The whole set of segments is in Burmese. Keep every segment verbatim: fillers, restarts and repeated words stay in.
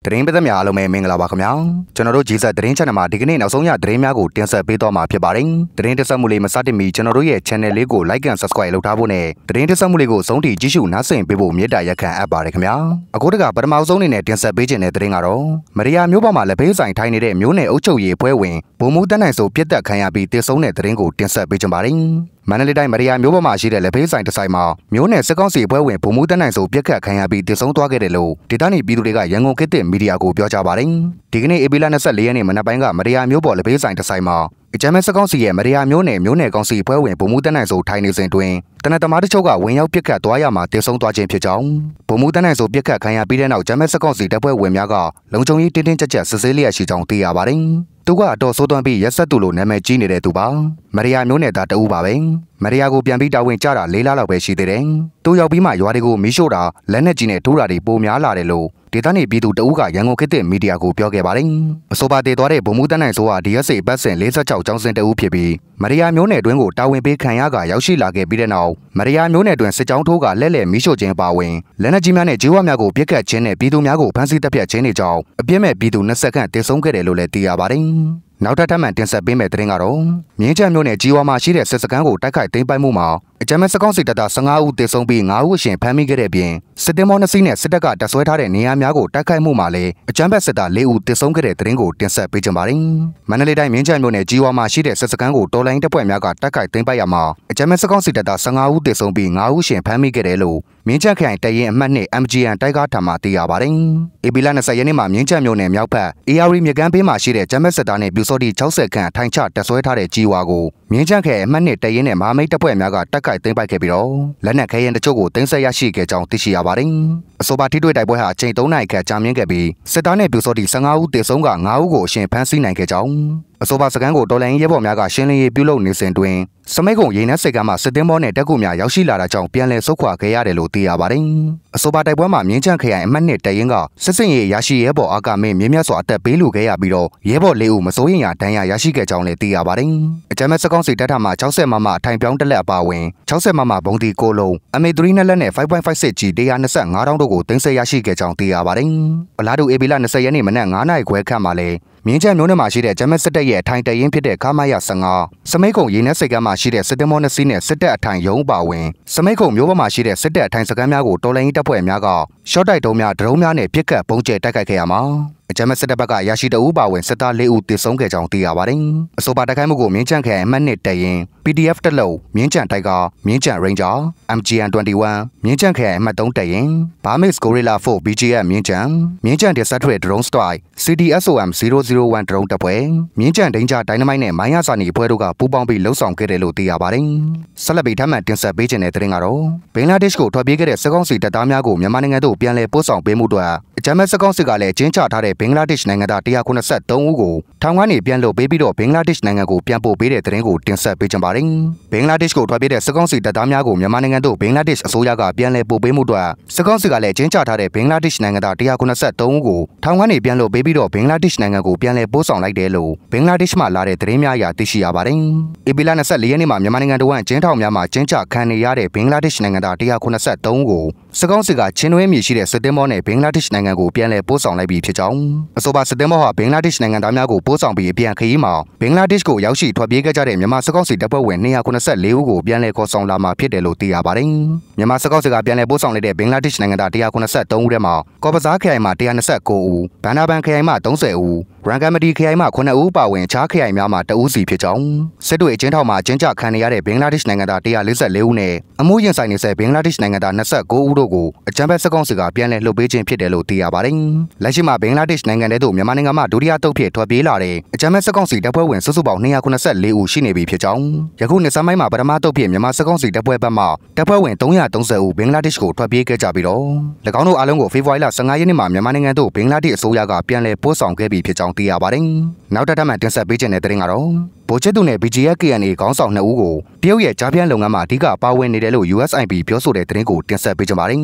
တရင်ပသက်များအားလုံးပဲမင်္ဂလာပါခင်ဗျာကျွန်တော်တို့ဂျီဆက်တရင် channel မှာဒီကနေ့နောက်ဆုံးရသတင်းများကိုတင်ဆက်ပေးသွားမှာဖြစ်ပါတယ်တရင်တက်ဆက်မှုလေးမစတင်မီကျွန်တော်တို့ရဲ့ channel လေးကို like and subscribe လုပ်ထားဖို့နဲ့တရင်တက်ဆက်မှုလေးကိုစုံထိကြည့်ရှုနားဆင်ပေးဖို့မေတ္တာရက်ခံအပ်ပါတယ်ခင်ဗျာအခုတကပထမဆုံးအနေနဲ့တင်ဆက်ပေးခြင်းတဲ့သတင်းကတော့မရီယာမျိုးပေါ်မှာလက်ဖေးဆိုင်ထိုင်နေတဲ့မျိုးနယ်အုပ်ချုပ်ရေးအဖွဲ့ဝင်ဗိုလ်မှူးတန်းနိုင်ဆိုပြစ်တက်ခံရပြီးတည်ဆုံတဲ့သတင်းကိုတင်ဆက်ပေးခြင်းပါတယ်မန္တလေးတိုင်းမရီယာမျိုးပေါ်မှာရှိတဲ့လက်ဖေးဆိုင်တစ်ဆိုင်မှာမျိုးနယ်စစ်ကောင်စီအဖွဲ့ဝင်ဗိုလ်မှူးတန်းနိုင်ဆိုပြစ်ခတ်ခံရပြီးတည်ဆုံသွားခဲ့တယ်လို့ဒေသနေပြည်သူတွေကရန်ကုန်ခေတ်သစ်မီဒီယာကိုပြောကြားပါတယ်ဒီကနေ့ဧပြီလ၂၄ရက်နေ့မနက်ပိုင်းကမရီယာမျိုးပေါ်လက်ဖေးဆိုင်တစ်ဆိုင်မှာအကြမ်းမဲ့စစ်ကောင်စီရဲ့မရီယာမျိုးနယ်မျိုးနယ်ကောင်စီအဖွဲ့ဝင်ဗိုလ်မှူးတန်းနိုင်ဆိုထိုင်နေစဉ်တွင်တနက်သမားတချို့ကဝင်ရောက်ပစ်ခတ်သွားရမှာတည်ဆုံသွားခြင်းဖြစ်ကြောင်းဗိုလ်မှူးတန်းနိုင်ဆိုပစ်ခတ်ခံရပြီးတဲ့နောက်ဂျမ်းမဲ့စစ်ကောင်စီတပ်ဖွဲ့ဝင်များကလုံခြုံရေးတင်းတင်းကြပ်ကြပ်စစ်ဆေးလျက်ရှိကြောင်းသိရပါတယ်သူကအတော်ဆိုးသွမ်းပြီးရက်ဆက်သူလိုနာမည်ကြီးနေတဲ့သူပါမရီယာမျိုးနယ်သားတအူးပါပဲမရီယာကိုပြန်ပြီးတာဝန်ကျတာလေးလလောက်ပဲရှိသေးတယ်သူရောက်ပြီးမှရွာတွေကိုမီးရှို့တာလက်နက်ကြီးနဲ့ထိုးတာတွေပိုများလာတယ်လို့ဒေသနေပြည်သူတအူးကရန်ကုန်ခေတ်သစ်မီဒီယာကိုပြောခဲ့ပါတယ်အဆိုပါတည်သွားတဲ့ဗိုလ်မှူးတန်းနိုင်ဆိုဟာ ဒီ အက်စ် အေ ပတ်စဉ်၄၆ကျောင်းစင်တအူးဖြစ်ပြီးမရီယာမျိုးနယ်တွင်းကိုတာဝန်ပေးခံရကရောက်ရှိလာခဲ့ပြီးတဲ့နောက်မရီယာမျိုးနယ်တွင်စစ်ကြောင်းထိုးကလက်လက်မီးရှို့ခြင်းပါဝင်လက်နက်ကြီးများနဲ့ဂျီဝများကိုပစ်ခတ်ခြင်းနဲ့ပြည်သူများကိုဖမ်းဆီးတပ်ဖြတ်ခြင်းတွေကြောင့်အပြစ်မဲ့ပြည်သူ၂၀ခန့်တည်ဆုံခဲ့တယ်လို့လည်းသိရပါတယ်နောက်ထပ်ထပ်မံတင်ဆက်ပေးမယ့်သတင်းကတော့မြင်းချမ်းမြို့နယ်ကြီးဝါမှာရှိတဲ့စစ်စခန်းကိုတိုက်ခိုက်သိမ်းပိုက်မှုမှာအကြမ်းမဲ့စစ်ကောင်စီတပ်သား၁၅ဦးသေဆုံးပြီး၅ဦးအရှင်ဖမ်းမိခဲ့တဲ့ပြင်စစ်တင်မောနှစ်စီးနဲ့စစ်တပ်ကတပ်ဆွဲထားတဲ့နေရာများကိုတိုက်ခိုက်မှုမှာလည်းအကြမ်းဖက်စစ်သား၄ဦးသေဆုံးခဲ့တဲ့သတင်းကိုတင်ဆက်ပေးကြပါမယ်။မန္တလေးတိုင်းမြင်းချမ်းမြို့နယ်ကြီးဝါမှာရှိတဲ့စစ်စခန်းကိုတော်လိုင်းတပ်ဖွဲ့များကတိုက်ခိုက်သိမ်းပိုက်ရမှာအကြမ်းမဲ့စစ်ကောင်စီတပ်သား၁၅ဦးသေဆုံးပြီး၅ဦးအရှင်ဖမ်းမိခဲ့တယ်လို့မြင်းချမ်းခရိုင်တရင်အမှတ်နှစ် M G N တိုက်ကားထံမှသိရပါတယ်။ဧပြီလ၂၀ရက်နေ့မှာမြင်းချမ်းမြို့နယ်မြောက်ဘက်အေယာရီမြကမ်းဘေးမှာရှိတဲ့ဂျမ်းမဲ့စစ်သားနဲ့ပြူစောတိ၆၀ခန့်ထိုင်ချတပ်ဆွဲထားတဲ့ကြီးဝါကိုမြင်းချမ်းခရိုင်အမှတ်နှစ်တရင်နဲ့မဟာမိတ်တပ်ဖွဲ့များကတိုက်ခိုက်သိမ်းပိုက်ခဲ့ပြီးတော့လက်နက်ခဲယမ်းတချို့ကိုတင်ဆက်ရရှိခဲ့ကြောင်းသိရှိရပါတယ်။အဆိုပါထိတွေ့တိုက်ပွဲဟာအချိန်၃နာရီခန့်ကြာမြင့်ခဲ့ပြီးစစ်သားနဲ့ပြူစောတိ၁၅ဦးသေဆုံးက၅ဦးကိုအရှင်ဖမ်းဆီးနိုင်ခဲ့ကြောင်းအဆိုပါစခန်းကိုတော်လိုင်းရဲဘော်များကရှင်းလင်းရေးပြုလုပ်နေစဉ်တွင်စမိတ်ကုံရေနက်စိတ်ကမ်းမှစစ်တင်ဘောနဲ့တက်ကူများရောက်ရှိလာတာကြောင့်ပြန်လည်ဆုတ်ခွာခဲ့ရတယ်လို့သိရပါတယ်။အဆိုပါတိုက်ပွဲမှာမြင်းချမ်းခရိုင်အမှတ်နှစ်တရင်ကစစ်စင်ရေးရရှိရဲဘော်အာကမင်းမြင်းမြတ်စွာအသက်ပေးလူခဲ့ရပြီးတော့ရဲဘော်၄ဦးမစိုးရင်ရဒဏ်ရာရရှိခဲ့ကြောင်းလည်းသိရပါတယ်။အကြမ်းမဲ့စစ်ကောင်စီတပ်ထမှ၆၀မမအထိုင်ပြောင်းတက်လက်အပါဝင်၆၀မမဘုံဒီကိုလုံး M A ၃နှစ်လက်နဲ့ ၅ point ၅ 6 G ၁၂၅တောင်းတို့ကိုတင်ဆက်ရရှိခဲ့ကြောင်းသိရပါတယ်။အလားတူဧပြီလ၂၀ရက်နေ့မနက်၅နာရီခွဲခန့်မှာလည်းမြင်းချမ်းမျိုးနယ်မှာရှိတဲ့ဂျမတ်စစ်တပ်ရဲ့အထိုင်တရင်ဖြစ်တဲ့ခမာယ၁၅စမိတ်ကုံရေနက်စိတ်ကမ်းမှာရှိတဲ့စစ်တမောနှစ်စီးနဲ့စစ်တပ်အထိုင်ရုံးပါဝင်စမိတ်ကုံမျိုးပေါ်မှာရှိတဲ့စစ်တပ်အထိုင်စခန်းများကိုတော်လိုင်းတပ်ဖွဲ့များကရှော့တိုက်တုံးများဒရုန်းများနဲ့ပစ်ခတ်ပုံကျဲတိုက်ခိုက်ခဲ့ရမှာအကြမ်းမဲ့စစ်တပ်ဘက်ကရရှိတအူးပါဝင်စစ်သား၄ဦးသေဆုံးခဲ့ကြောင်းသိရပါတယ်။အဆိုပါတိုက်ခိုက်မှုကိုမြင်းချမ်းခရိုင်အမှတ်နှစ်တရင် P D F တက်လို့မြင်းချမ်းတိုက်ကမြင်းချမ်း Ranger M G N ၂၁မြင်းချမ်းခရိုင်အမှတ်၃တရင် Barmix Gorilla ၄ B G F မြင်းချမ်းမြင်းချမ်း Desert Drone Strike C D S O M ဇီရိုဇီရိုဝမ် Drone တပ်ဖွဲ့မြင်းချမ်း Danger Dynamite နဲ့မိုင်းရစာနီအဖွဲ့တို့ကပူးပေါင်းပြီးလှုပ်ဆောင်ခဲ့တယ်လို့သိရပါတယ်။ဆက်လက်ပြီးထပ်မံတင်ဆက်ပေးခြင်းတဲ့သတင်းကတော့ဘင်္ဂလားဒေ့ရှ်ကိုထွက်ပြေးခဲ့တဲ့စစ်ကောင်စီတပ်သားများကိုမြန်မာနိုင်ငံသို့ပြန်လည်ပို့ဆောင်ပေးမှုအတွက်အကြမ်းမဲ့စစ်ကောင်စီကလည်းကျင်းချထားတဲ့ဘင်္ဂလားဒေ့ရှ်နိုင်ငံသား၁၇၃ဦးကိုထောင်ကနေပြန်လွှတ်ပေးပြီးတော့ဘင်္ဂလားဒေ့ရှ်နိုင်ငံကိုပြန်ပို့ပေးတဲ့သတင်းကိုတင်ဆက်ပေးကြပါမယ်။ဘင်္ဂလားဒေ့ရှ်ကိုထွက်ပြေးတဲ့စစ်ကောင်စီတပ်သားများကိုမြန်မာနိုင်ငံသို့ဘင်္ဂလားဒေ့ရှ်အစိုးရကပြန်လည်ပို့ပေးမှုအတွက်စစ်ကောင်စီကလည်းကျင်းချထားတဲ့ဘင်္ဂလားဒေ့ရှ်နိုင်ငံသား၁၇၃ဦးကိုထောင်ကနေပြန်လွှတ်ပေးပြီးတော့ဘင်္ဂလားဒေ့ရှ်နိုင်ငံကိုပြန်လည်ပို့ဆောင်လိုက်တယ်လို့ဘင်္ဂလားဒေ့ရှ်မှလာတဲ့သတင်းများအရသိရှိရပါတယ်။ဧပြီလ၂၄ရက်နေ့မှာမြန်မာနိုင်ငံတော်ကျင်းထောင်များမှာကျင်းချခံနေရတဲ့ဘင်္ဂလားဒေ့ရှ်နိုင်ငံသား၁၇၃ဦးကိုစစ်ကောင်စီကချင်းတွဲမြေရှိတဲ့စစ်တင်မောနဲ့ဘင်္ဂလားဒေ့ရှ်နိုင်ငံကိုပြန်လည်ပို့ဆောင်လိုက်ပြီးဖြစ်ကြောင်းအဆိုပါစစ်တင်မောဟာဘင်္ဂလားဒေ့ရှ်နိုင်ငံသားများကိုပို့ဆောင်ပြီးအပြန်ခရီးမှာဘင်္ဂလားဒေ့ရှ်ကိုရောက်ရှိထွက်ပြေးခဲ့ကြတဲ့မြန်မာစစ်ကောင်စီတပ်ဖွဲ့ဝင်၂၇၄ဦးကိုပြန်လည်ခေါ်ဆောင်လာမှာဖြစ်တယ်လို့သိရပါတယ်။မြန်မာစစ်ကောင်စီကပြန်လည်ပို့ဆောင်လိုက်တဲ့ဘင်္ဂလားဒေ့ရှ်နိုင်ငံသား၁၇၃ဦးထဲမှာကော့ဘဇားခရိုင်မှာ၁၂၉ဦးဘန်နာဘန်ခရိုင်မှာ၃၀ဦးရန်ကုန်မဒီခရိုင်မှာ၉ဦးပါဝင်အခြားခရိုင်များမှာတဦးစီဖြစ်ကြောင်းစစ်တွေအကျဉ်းထောင်မှာကျင်းချခံနေရတဲ့ဘင်္ဂလားဒေ့ရှ်နိုင်ငံသား၁၄၄ဦးနဲ့အမှုရင်ဆိုင်နေဆဲဘင်္ဂလားဒေ့ရှ်နိုင်ငံသား၂၉ဦးတို့ကိုအကြမ်းဖက်စစ်ကောင်စီကပြန်လည်လှုပ်ပေးခြင်းဖြစ်တယ်လို့သိရပါတယ်။လက်ရှိမှာဘင်္ဂလားဒေ့ရှ်နိုင်ငံထဲသို့မြန်မာနိုင်ငံမှာဒုတိယတုပ်ဖြစ်ထွက်ပြေးလာတဲ့အကြမ်းဖက်စစ်ကောင်စီတပ်ဖွဲ့ဝင်စုစုပေါင်း၂၇၄ဦးရှိနေပြီဖြစ်ကြောင်းယခုနှစ်ဆန်းပိုင်းမှာပထမတုပ်ဖြစ်မြန်မာစစ်ကောင်စီတပ်ဖွဲ့ဘက်မှတပ်ဖွဲ့ဝင်၃၃၀ဦးဘင်္ဂလားဒေ့ရှ်ကိုထွက်ပြေးခဲ့ကြပြီးတော့၎င်းတို့အားလုံးကိုဖေဖော်ဝါရီလ၁၅ရက်နေ့မှာမြန်မာနိုင်ငံသို့ဘင်္ဂလားဒေ့ရှ်အစိုးရကပြန်လည်ပို့ဆောင်ခဲ့ပြီးဖြစ်ကြောင်းသိရပါတယ်။နောက်ထပ်ထပ်မံတင်ဆက်ပေးခြင်းတဲ့သတင်းကတော့ဗိုလ်ချုပ်သူနဲ့ B G F K N A ခေါင်းဆောင်၂ဦးကိုတရုတ်ရဲ့ကြားဖြန့်လုပ်ငန်းမှာအဓိကပါဝင်နေတယ်လို့ U S I P ပြောဆိုတဲ့သတင်းကိုတင်ဆက်ပေးကြပါမယ်။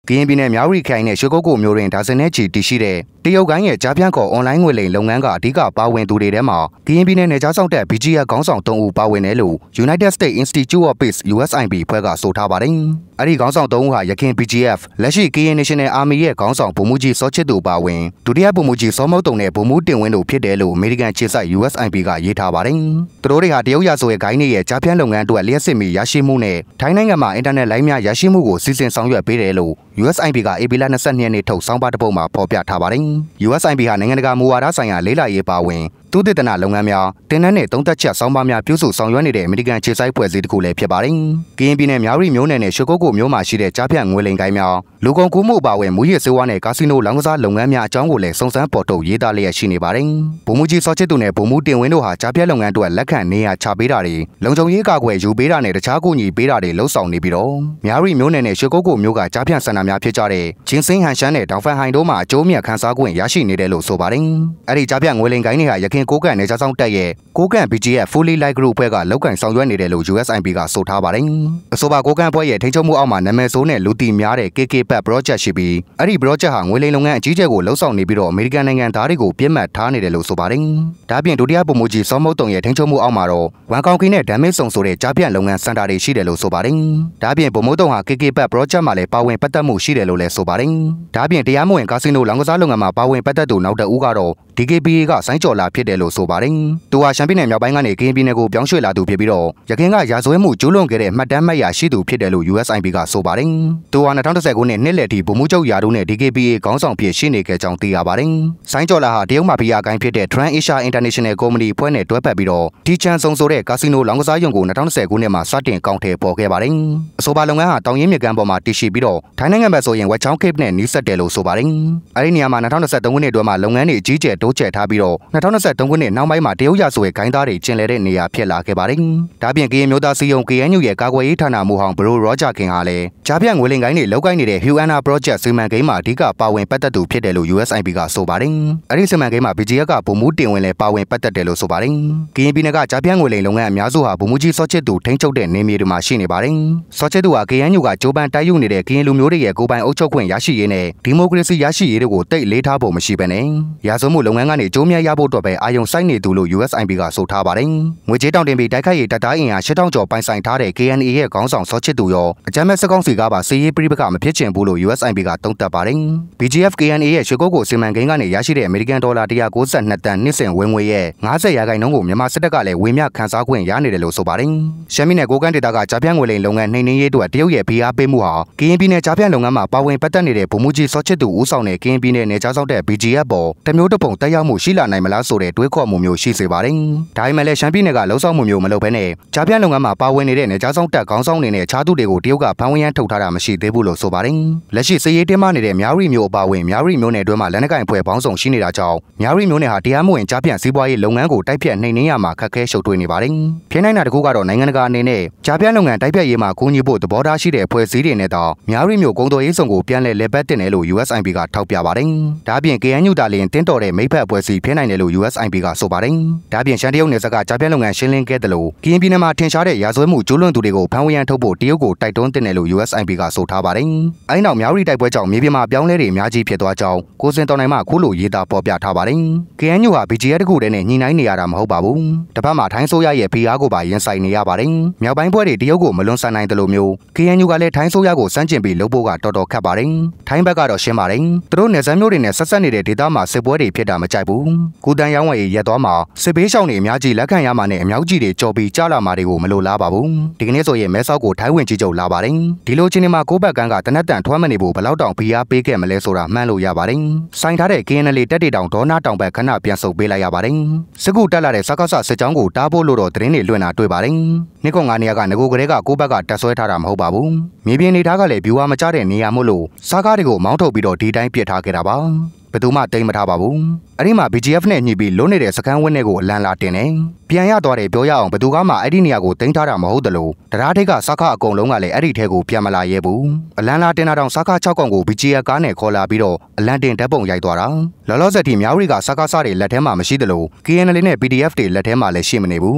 ကရင်ပြည်နယ်မြောက်ရီခိုင်နဲ့ရွှေကုတ်ကိုမျိုးတွင်ဒါဇင်နဲ့ချီတည်ရှိတဲ့တရုတ်ကိုင်းရဲ့ကြားပြန့်ကော်အွန်လိုင်းငွေလိမ်လုပ်ငန်းကအဓိကပါဝင်သူတွေထဲမှာကရင်ပြည်နယ်နယ်ခြားစောင့်တပ် B G F ခေါင်းဆောင်သုံးဦးပါဝင်တယ်လို့ United States Institute of Peace U S I P ဖွဲ့ကဆိုထားပါတယ်။အဲ့ဒီခေါင်းဆောင်သုံးဦးဟာရခိုင် B G F လက်ရှိ Karen National Army ရဲ့ခေါင်းဆောင်ဗိုလ်မှူးကြီးစောချစ်သူပါဝင်ဒုတိယဗိုလ်မှူးကြီးစောမုတ်တုံနဲ့ဗိုလ်မှူးတင်ဝင်းတို့ဖြစ်တယ်လို့အမေရိကန်ခြေစိုက် U S I P ကရေးထားပါတယ်။သူတို့တွေဟာတရုတ်ရာဇဝတ်ဂိုင်းတွေရဲ့ကြားပြန့်လုပ်ငန်းအတွက်လျှက်စစ်မီရရှိမှုနဲ့ထိုင်းနိုင်ငံမှာအင်တာနက်လိုင်းများရရှိမှုကိုစီစဉ်ဆောင်ရွက်ပေးတယ်လို့ U S I P ကဧပြီလ၂၂ရက်နေ့ထုတ်စောင်းပါတစ်ပုဒ်မှာဖော်ပြထားပါတယ်။ U S I P ဟာနိုင်ငံတကာမူဝါဒဆိုင်ရာလေးလာရေးပါဝင်သုတေသနလုပ်ငန်းများတင်နန်းနဲ့သုံးသက်ချက်စောင်းပါများပြုစုဆောင်ရွက်နေတဲ့အမေရိကန်ခြေစိုက်ဖွဲ့စည်းတစ်ခုလည်းဖြစ်ပါတယ်။ကရင်ပြည်နယ်မြောက်ရီမြို့နယ်နဲ့ရွှေကုတ်ကိုမြို့မှာရှိတဲ့ကြားဖြတ်ငွေလိမ်ကိုင်းများလူကုန်ကူးမှုပါဝင်မူရစ်စေဝါနဲ့ကာစီနိုလောင်းကစားလုပ်ငန်းများအကြောင်းကိုလည်းစုံစမ်းပေါ်ထုတ်ရေးသားလျက်ရှိနေပါတယ်။ဗိုလ်မှူးကြီးစောချစ်သူနဲ့ဗိုလ်မှူးတင်ဝင်းတို့ဟာကြားဖြတ်လုပ်ငန်းအတွက်လက်ခံနေရချပေးတာတွေလုံခြုံရေးကာကွယ်ယူပေးတာနဲ့တခြားကူညီပေးတာတွေလှုပ်ဆောင်နေပြီးတော့မြောက်ရီမြို့နယ်နဲ့ရွှေကုတ်ကိုမြို့ကကြားဖြတ်စန္ဒများဖြစ်ကြတဲ့ချင်းစင်းဟန်ရှမ်းနဲ့ဒေါင်ဖန်ဟိုင်တို့မှာအကျိုးမြတ်ခန်းစားခွင့်ရရှိနေတယ်လို့ဆိုပါတယ်။အဲ့ဒီကြားဖြတ်ငွေလိမ်ကိုင်းတွေဟာရခိုင်ကိုကန့်နယ်ခြားစောင့်တပ်ရဲ့ကိုကန့် B G F Fully Light Group ဖွဲ့ကလောက်ကင်ဆောင်ရွက်နေတယ်လို့ U S I P ကဆိုထားပါတယ်။အဆိုပါကိုကန့်ဖွဲ့ရဲ့ထိန်းချုပ်မှုအောက်မှာနာမည်ဆိုးနဲ့လူတီများတဲ့ K K P A C Project ရှိပြီးအဲ့ဒီ project ဟာငွေလိမ်လုပ်ငန်းအကြီးအကျယ်ကိုလှုပ်ဆောင်နေပြီးတော့အမေရိကန်နိုင်ငံသားတွေကိုပြစ်မှတ်ထားနေတယ်လို့ဆိုပါတယ်။ဒါ့အပြင်ဒုတိယဗိုလ်မှူးကြီးစောမုတ်တုံရဲ့ထိန်းချုပ်မှုအောက်မှာတော့ဝန်ကောင်ကင်းနဲ့ဒမ်မစ်ဆုံဆိုတဲ့ကြားပြန့်လုပ်ငန်းစင်တာတွေရှိတယ်လို့ဆိုပါတယ်။ဒါ့အပြင်ဗိုလ်မှူးတုံဟာ K K P A C Project မှာလည်းပါဝင်ပတ်သက်မှုရှိတယ်လို့လည်းဆိုပါတယ်။ဒါ့အပြင်တရားမဝင်ကာစီနိုလောင်းကစားလုပ်ငန်းမှာပါဝင်ပတ်သက်သူနောက်တစ်ဦးကတော့ D K P A ကစိုင်းကျော်လာဖြစ်တယ်လို့ဆိုပါတယ်။သူဟာရှမ်းပြည်နယ်မြောက်ပိုင်းကနေကရင်ပြည်နယ်ကိုပြောင်းရွှေ့လာသူဖြစ်ပြီးတော့ရခိုင်ကရာဇဝတ်မှုကျူးလွန်ခဲ့တဲ့မှတ်တမ်းမှတ်ရာရှိသူဖြစ်တယ်လို့ U S I P ကဆိုပါတယ်။သူဟာ၂၀၁၀ခုနှစ်နှစ်လယ်ထိဗိုလ်မှူးချုပ်ရာထူးနဲ့ D K P A ခေါင်းဆောင်ဖြစ်ရှိနေခဲ့ကြောင်းသိရပါတယ်။စိုင်းကျော်လာဟာတရုတ်မှာဖီယာကိုင်းဖြစ်တဲ့ Trans Asia International Company ဖွဲ့နဲ့တွဲဖက်ပြီးတော့တီချန်ဆုံဆိုတဲ့ကာစီနိုလောင်းကစားရုံကို၂၀၁၀ခုနှစ်မှာစတင်ကောင်းထည့်ပေါ်ခဲ့ပါတယ်။အဆိုပါလုပ်ငန်းဟာတောင်ရင်းမြစ်ကမ်းပေါ်မှာတည်ရှိပြီးတော့ထိုင်းနိုင်ငံဘက်ဆိုရင် Wet Chong Cape နဲ့နီးစပ်တယ်လို့ဆိုပါတယ်။အဲဒီနေရာမှာ၂၀၂၃ခုနှစ်အတွင်းမှာလုပ်ငန်းတွေအကြီးကျယ်တိုးချဲ့ထားပြီးတော့၂၀၂၃ခုနှစ်နောက်ပိုင်းမှာတရုတ်ရာဇဝတ်ဂိုင်းသားတွေကျင်လည်တဲ့နေရာဖြစ်လာခဲ့ပါတယ်။ဒါ့အပြင်ကရင်မျိုးသားစီယုံ K N U ရဲ့ကာကွယ်ရေးဌာနမှူးဟောင်းဘရိုရောဂျာခင်ဟာလည်းကြားပြန့်ငွေလိမ်ဂိုင်းတွေလောက်ကိုင်းနေတဲ့ Huana Project စီမံကိန်းမှာအဓိကပါဝင်ပတ်သက်သူဖြစ်တယ်လို့ U S I P ကဆိုပါတယ်။အဲဒီစီမံကိန်းမှာ B G F ကဗိုလ်မှူးတင်ဝင်လည်းပါဝင်ပတ်သက်တယ်လို့ဆိုပါတယ်။ကရင်ပြည်နယ်ကကြားပြန့်ငွေလိမ်လုပ်ငန်းအများစုဟာဗိုလ်မှူးကြီးစောချစ်သူထိန်းချုပ်တဲ့နေမြေတွေမှာရှိနေပါတယ်။စောချစ်သူဟာ K N U ကကြိုးပမ်းတိုက်ယူနေတဲ့ကရင်လူမျိုးတွေရဲ့ကိုယ်ပိုင်အုပ်ချုပ်ခွင့်ရရှိရေးနဲ့ဒီမိုကရေစီရရှိရေးတို့ကိုတိတ်လေးထားဖို့မရှိဘဲနဲ့ရာဇဝတ်မှုလုပ်ငန်းကနေကြိုးမြတ်ရဖို့အတွက်ပဲအာရုံစိုက်နေသူလို့ U S I P ကဆိုထားပါတယ်။ငွေကြေးတောင်းတင်ပြီးတိုက်ခိုက်ရေးတပ်သားအင်အားရှစ်ထောင်ကျော်ပိုင်ဆိုင်ထားတဲ့ K N A ရဲ့ခေါင်းဆောင်စောချစ်သူရောအကြမ်းမဲ့စစ်ကောင်စီကပါစစ်ရေးပြိပခမဖြစ်ချင်ဘူးလို့ U S I P ကသုံးသပ်ပါတယ်။ B G F K N A ရဲ့ရွှေကုတ်ကိုစီမံကိန်းကနေရရှိတဲ့အမေရိကန်ဒေါ်လာ၁၉၂တန်နှစ်စဉ်ဝင်ငွေရဲ့၅၀ရာခိုင်နှုန်းကိုမြန်မာစစ်တပ်ကလည်းဝေမျှခန်းစားခွင့်ရနေတယ်လို့ဆိုပါတယ်။ရှမ်းပြည်နယ်ကိုကန့်ဒေသကကြားပြန့်ငွေလိမ်လုပ်ငန်းနှိမ်နင်းရေးအတွက်တရုတ်ရဲ့ဖိအားပေးမှုဟာကရင်ပြည်နယ်ကြားပြန့်လုပ်ငန်းမှာပါဝင်ပတ်သက်နေတဲ့ဗိုလ်မှူးကြီးစောချစ်သူဦးဆောင်တဲ့ကရင်ပြည်နယ်နယ်ခြားစောင့်တဲ့ B G F ပေါ်တမျိုးတစ်ပုံတက်ရောက်မှုရှိလာနိုင်မလားဆိုတဲ့တွေးခေါ်မှုမျိုးရှိစေပါတယ်။ဒါပေမဲ့လည်းရှမ်းပြည်နယ်ကလှုပ်ဆောင်မှုမျိုးမလုပ်ဘဲနဲ့ကြားပြန့်လုပ်ငန်းမှာပါဝင်နေတဲ့နယ်ခြားစောင့်တပ်ခေါင်းဆောင်တွေနဲ့ခြားသူတွေကိုတရုတ်ကဖမ်းဝရမ်းထုတ်ထားတာမရှိသေးဘူးလို့ဆိုပါတယ်။လက်ရှိစစ်ရေးတင်းမာနေတဲ့မြောက်ရီမျိုးအပါအဝင်မြောက်ရီမျိုးနယ်အတွင်းမှာလက်နက်ကိုင်ဖွဲ့ပေါင်းစုံရှိနေတာကြောင့်မြောက်ရီမျိုးနယ်ဟာတရားမဝင်ကြားပြန့်စီးပွားရေးလုပ်ငန်းကိုတိုက်ဖြတ်နှိမ်နင်းရမှာခက်ခဲရှုပ်ထွေးနေပါတယ်။ဖြစ်နိုင်တာတကူကတော့နိုင်ငံတကာအနေနဲ့ကြားပြန့်လုပ်ငန်းတိုက်ဖြတ်ရေးမှာကူညီဖို့သဘောထားရှိတဲ့ဖွဲ့စည်းတွေနဲ့တော့မြောက်ရီမျိုးကုန်သွယ်ရေးဆောင်ကိုပြန်လည်လက်ပတ်တင်တယ်လို့ U S I P ကထောက်ပြပါတယ်။ဒါ့အပြင် K N U တာလင်တင်းတော်တဲ့မိဖက်အဖွဲ့အစည်းဖြစ်နိုင်တယ်လို့ U S I P ကဆိုပါတယ်။ဒါ့အပြင်ရှမ်းတရုတ်နယ်စပ်ကကြားပြန့်လုပ်ငန်းရှင်းလင်းခဲ့တယ်လို့ကရင်ပြည်နယ်မှာထင်ရှားတဲ့ရာဇဝတ်မှုကျူးလွန်သူတွေကိုဖမ်းဝရမ်းထုတ်ဖို့တရုတ်ကိုတိုက်တွန်းတင်တယ်လို့ U S I P ကဆိုထားပါတယ်။အဲဒီနောက်မြောက်ရီတိုက်ပွဲကြောင့်မြေပြင်မှာပြောင်းလဲတွေအများကြီးဖြစ်သွားကြောင်းကိုစင်တော်နိုင်မှခုလိုရေးသားပေါ်ပြထားပါတယ်။ K N U ဟာ B G F တခုတည်းနဲ့ညှိနှိုင်းနေရတာမဟုတ်ပါဘူး။တစ်ဖက်မှာထိုင်းဆိုရရဲ့ဖိအားကိုပါရင်ဆိုင်နေရပါတယ်။မြောက်ပိုင်းဘက်တွေတရုတ်ကိုမလွန်ဆန်နိုင်တယ်လို့မျိုး K N U ကလည်းထိုင်းဆိုရကိုစန့်ကျင်ပြီးလုပ်ဖို့ကတော်တော်ခက်ပါတယ်။ထိုင်းဘက်ကတော့ရှင်းပါတယ်။သူတို့နယ်စပ်မျိုးတွေနဲ့ဆက်ဆက်နေတဲ့ဒေသမှာစစ်ပွဲတွေဖြစ်တာမကြိုက်ဘူး။ကုတန်ရောင်းဝယ်ရေးရက်သွားမှာစစ်ဘေးရှောင်တွေအများကြီးလက်ခံရမှာနဲ့အမြောက်ကြီးတွေကြော်ပြီးကြားလာမှာတွေကိုမလိုလားပါဘူး။ဒီကနေ့ဆိုရင်မဲဆောက်ကိုထိုင်းဝင်ကြီးချုပ်လာပါတယ်။ဒီလိုချင်းမှာကိုဘက်ကန်းကတနက်တန်ထွမ်းမနေဖို့ဘလောက်တောင်ဖိအားပေးခဲ့မလဲဆိုတာမှန်းလို့ရပါတယ်။စိုင်းထားတဲ့ K N L တက်တေတောင်ဒေါနာတောင်ဘက်ခဏပြန်ဆုပ်ပေးလိုက်ရပါတယ်။စစ်ကူတက်လာတဲ့စကားဆစစ်ကြောင်းကိုတားဖို့လို့တော့သတင်းတွေလွှင့်တာတွေ့ပါတယ်။နှစ်ကောင်ငါနေရာကငကိုကလေးကကိုဘက်ကတက်ဆွဲထားတာမဟုတ်ပါဘူး။မြေပြင်နေသားကလည်းဗျူဟာမကျတဲ့နေရာမို့လို့စားကားတွေကိုမောင်းထုတ်ပြီးတော့ဒီတိုင်းပြစ်ထားခဲ့တာပါ။ဘယ်သူမှတိမ်မထားပါဘူး။အဲ့ဒီမှာ B G F နဲ့ညှိပြီးလွတ်နေတဲ့စခန်းဝင်းတွေကိုအလံလာတင်နေပြန်ရသွားတယ်ပြောရအောင်ဘယ်သူကမှအဲ့ဒီနေရာကိုတင်ထားတာမဟုတ်တယ်လို့တရားထိတ်ကစကားအကုန်လုံးကလည်းအဲ့ဒီထဲကိုပြန်မလာရဲဘူး။အလံလာတင်တာတောင်စကား၆កောင်ကို B G F ကားနဲ့ခေါ်လာပြီးတော့အလံတင်ဓာတ်ပုံရိုက်သွားတာ။လောလောဆယ်ထိမြောက်ရီကစကားစားတွေလက်ထဲမှာမရှိတယ်လို့ K N L နဲ့ P D F တွေလက်ထဲမှာလည်းရှိမနေဘူး။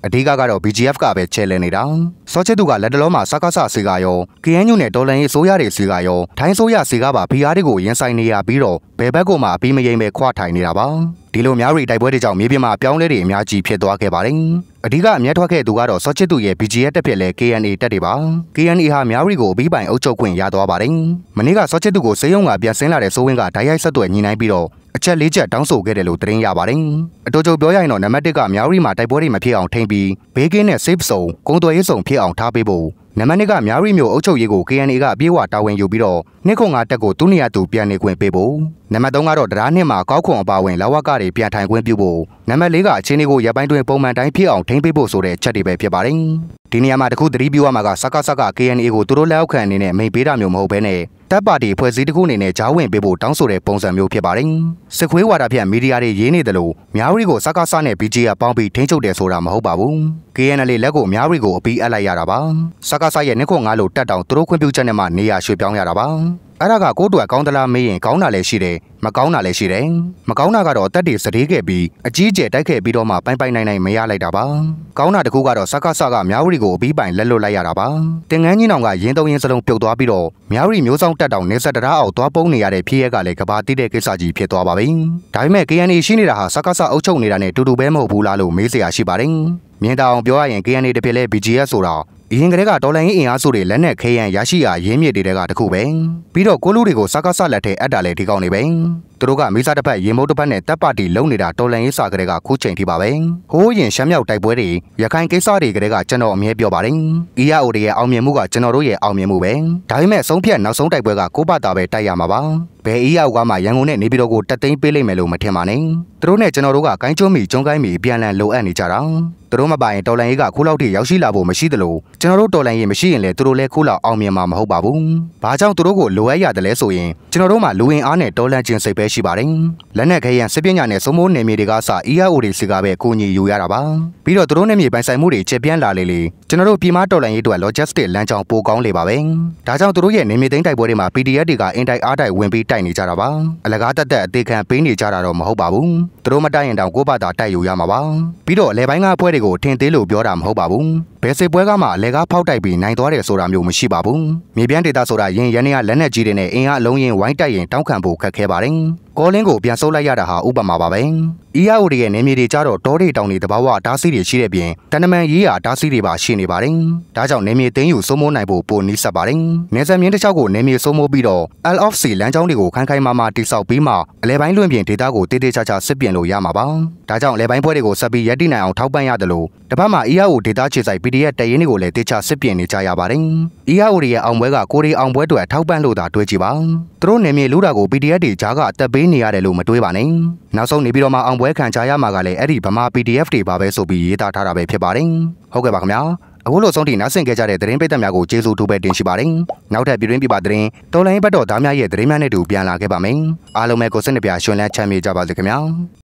အဓိကကတော့ B G F ကပဲချဲလဲနေတာစောချစ်သူကလက်တလုံးမှာစကားဆစီကရော K N U နဲ့တော်လန်ရေးဆိုရတွေစီကရောထိုင်းဆိုရစီကပါ B R တွေကိုရင်ဆိုင်နေရပြီးတော့ဘယ်ဘက်ကမှအပြီးမရင်ပဲခွာထိုင်နေတာပါဒီလိုများရီတိုက်ပွဲတွေကြောင့်မြေပြင်မှာပြောင်းလဲတွေအများကြီးဖြစ်သွားခဲ့ပါတယ်အဓိကအမျက်ထွက်ခဲ့သူကတော့စောချစ်သူရဲ့ B G F တက်ဖြစ်လဲ K N A တက်တွေပါ K N A ဟာများရီကိုအပြီးပိုင်အုပ်ချုပ်ခွင့်ရသွားပါတယ်မနေ့ကစောချစ်သူကိုစေယုံကပြန်ဆင်းလာတဲ့စိုးဝင်းကဓာတ်ရိုက်ဆက်သွယ်ညှိနှိုင်းပြီးတော့အချက်လေးချက်တောင်းဆိုခဲ့တယ်လို့သတင်းရပါတယ်အတူတူပြောရရင်တော့နံပါတ်တစ်ကမြောက်ရီမှာတိုက်ပွဲတွေမဖြစ်အောင်ထိန်းပြီးဘေးကင်းနဲ့ safe zone ကုန်းသွယ်ရေးဆောင်ဖြစ်အောင်ထားပေးဖို့နံပါတ်နှစ်ကမြောက်ရီမျိုးအုပ်ချုပ်ရေးကို K N A ကအပြေးဝတာဝန်ယူပြီးတော့နှစ်ခုငါတက်ကိုသူ့နေရာသူပြန်နေခွင့်ပေးဖို့နံပါတ်သုံးကတော့တရားနှစ်မှာကောက်ခွန်အပါဝင်လဝကတွေပြန်ထိုင်ခွင့်ပြုဖို့နံပါတ်လေးကအခြေအနေကိုရပ်ပိုင်းတွင်ပုံမှန်တိုင်းဖြစ်အောင်ထိန်းပေးဖို့ဆိုတဲ့ချက်တွေပဲဖြစ်ပါတယ်ဒီနေရာမှာတခုသတိပြုရမှာကစကားစကား K N A ကိုသူတို့လက်အောက်ခံအနေနဲ့မိန်ပေးတာမျိုးမဟုတ်ဘဲနဲ့တပ်ပါတီဖွဲ့စည်းတစ်ခုအနေနဲ့ဂျားဝင်ပေးဖို့တောင်းဆိုတဲ့ပုံစံမျိုးဖြစ်ပါတယ်စစ်ခွေးဝါဒဖြန့်မီဒီယာတွေရေးနေတယ်လို့မြောက်ရီကိုစကားစနဲ့ B G F ပေါင်းပြီးထိန်းချုပ်တယ်ဆိုတာမဟုတ်ပါဘူး K N L လက်ကိုမြောက်ရီကိုအပြီးအပ်လိုက်ရတာပါစကားစရဲ့နှစ်ခွငါလို့တက်တောင်သူတို့ခွင့်ပြုချက်နဲ့မှနေရာရွှေ့ပြောင်းရတာပါအဲ့ဒါကကိုယ့်အတွက်ကောင်းသလားမေးရင်ကောင်းတာလည်းရှိတယ်မကောင်းတာလည်းရှိတယ်မကောင်းတာကတော့တက်တွေစတေးခဲ့ပြီးအကြီးကျယ်တိုက်ခဲ့ပြီးတော့မှပိုင်ပိုင်နိုင်နိုင်မရလိုက်တာပါကောင်းတာတခုကတော့စကားစကမြောက်ရီကိုအပြီးပိုင်လက်လွတ်လိုက်ရတာပါတင်ငန်းကြီးနောင်ကရင်းသုံးရင်းစလုံးပြုတ်သွားပြီးတော့မြောက်ရီမျိုးဆောင်တက်တောင်နေဆက်တရားအောက်သွားပုံးနေရတဲ့ဖြစ်ရက်ကလည်းကဘာတိတဲ့ကိစ္စကြီးဖြစ်သွားပါပြီဒါပေမဲ့ K N A ရှိနေတာဟာစကားစအုပ်ချုပ်နေတာနဲ့တူတူပဲမဟုတ်ဘူးလားလို့မေးစရာရှိပါတယ်မြင်တောင်ပြောရရင် K N A တဖြစ်လဲ B G F ဆိုတာအရင်ကတည်းကတော်လိုင်းရေးအင်အားစုတွေလက်နက်ခဲယံရရှိရာရင်းမြစ်တွေကတခုပဲပြီးတော့ကိုလူတွေကိုစကားဆလက်ထဲအပ်တာလဲဒီကောင်းနေပဲသူတို့ကမိစားတစ်ဖက်ရင်မိုးတစ်ဖက်နဲ့တပ်ပါတီလုံနေတာတော်လိုင်းရေးစာကလေးကခုချိန်ထိပါပဲဟိုးရင်ရှမ်းမြောက်တိုက်ပွဲတွေရခိုင်ကိစ္စတွေကလေးကကျွန်တော်အမြဲပြောပါတယ် E R O တွေရဲ့အောင်မြင်မှုကကျွန်တော်တို့ရဲ့အောင်မြင်မှုပဲဒါပေမဲ့ဆုံးဖြတ်နောက်ဆုံးတိုက်ပွဲကကိုပတာပဲတိုက်ရမှာပါဘယ် E R O ကမှရန်ကုန်နဲ့နေပြည်တော်ကိုတက်သိမ်းပေးလိမ့်မယ်လို့မထင်ပါနဲ့သူတို့နဲ့ကျွန်တော်တို့ကကိုင်းကျွန်းမီကျုံကိုင်းမီပြန်လည်လိုအပ်နေကြတာသူတို့မပိုင်တော်လိုင်းရေးကခိုးလောက်ထိရောက်ရှိလာဖို့မရှိသလိုကျွန်တော်တို့တော်လိုင်းရေးမရှိရင်လည်းသူတို့လည်းခိုးလောက်အောင်မြင်မှာမဟုတ်ပါဘူး။ဘာကြောင့်သူတို့ကိုလိုအပ်ရတယ်လဲဆိုရင်ကျွန်တော်တို့မှာလူဝင်အားနဲ့တော်လန့်ခြင်းစိတ်ပဲရှိပါတယ်။လက်နက်ခဲယံစစ်ပညာနဲ့စုံမိုးနယ်မြေတွေကစ E R O တွေစီကပဲကိုညီယူရတာပါ။ပြီးတော့သူတို့နယ်မြေပိုင်ဆိုင်မှုတွေချက်ပြန့်လာလေလေကျွန်တော်တို့ပြည်မတော်လိုင်းရေးအတွက် logistic လမ်းကြောင်းပိုကောင်းလေပါပဲ။ဒါကြောင့်သူတို့ရဲ့နယ်မြေသိမ်းတိုက်ပွဲတွေမှာ P D F တွေကအင်တိုက်အားတိုက်ဝင်ပြီးတိုက်နေကြတာပါ။အလကားတက်တက်အသေးခံပေးနေကြတာတော့မဟုတ်ပါဘူး။သူတို့မတိုက်ရင်တောင်ကိုပါတာတိုက်ယူရမှာပါ။ပြီးတော့အလဲပိုင်းကအဖွဲ့တွေကိုထင်သေးလို့ပြောတာမဟုတ်ပါဘူးဘယ်စစ်ပွဲကမှအလဲကားဖောက်တိုက်ပြီးနိုင်သွားတယ်ဆိုတာမျိုးမရှိပါဘူးမြေပြန့်ဒေတာဆိုတာရင်ရန်ရလက်နက်ကြီးတွေနဲ့အင်အားအလုံးရင်ဝိုင်းတိုက်ရင်တောင်းခံဖို့ခက်ခဲပါတယ်ကောလင်းကိုပြန်ဆုပ်လိုက်ရတာဟာဥပမာပါပဲ E R O တွေရဲ့နေမြေတွေကြတော့တောတွေတောင်တွေတဘာဝတားဆီးတွေရှိတဲ့ပြင်တနမန်ရေးရာတားဆီးတွေပါရှိနေပါတယ်ဒါကြောင့်နေမြေသိမ်းယူစိုးမိုးနိုင်ဖို့ပိုနီးစပ်ပါတယ်နေဆက်မြင်းတစ်ချောက်ကိုနေမြေစိုးမိုးပြီးတော့ L of C လမ်းကြောင်းတွေကိုခိုင်ခိုင်မာမာတိစောက်ပြီးမှအလဲပိုင်းလွင့်ပြင်ဒေတာကိုတေးသေးချာချာစစ်ပြင်လို့ရမှာပါဒါကြောင့်လဲပိုင်းပွဲတွေကိုဆက်ပြီးရည်တည်နိုင်အောင်ထောက်ပံ့ရတယ်လို့တပတ်မှာ E R O ဒေတာခြေစိုက် P D F တရင်တွေကိုလည်းတေချာစစ်ပြင်နေကြရပါတယ် E R O တွေရဲ့အောင်ပွဲကကိုရီအောင်ပွဲတွေထောက်ပံ့လို့သာတွေးကြည့်ပါသူတို့နေမြေလူတာကို P D F တွေကြားကအသက်ပေးနေရတယ်လို့မတွေးပါနဲ့နောက်ဆုံးနေပြီးတော့မှအောင်ပွဲခံကြရမှာကလည်းအဲ့ဒီဗမာ P D F တွေပါပဲဆိုပြီးရေးသားထားတာပဲဖြစ်ပါတယ်ဟုတ်ကဲ့ပါခင်ဗျာအခုလိုဆုံးထိနားဆင်ကြကြတဲ့သတင်းပိတ်သက်များကိုကျေးဇူးတူပဲတင်ရှိပါတယ်နောက်ထပ်ပြည်တွင်းပြပသတင်းတော်လိုင်းဘတ်တော်သားများရဲ့သတင်းများနဲ့တူပြန်လာခဲ့ပါမယ်အားလုံးပဲကိုစိတ်နှပြရှင်လန်းချမ်းမြေကြပါစေခင်ဗျာ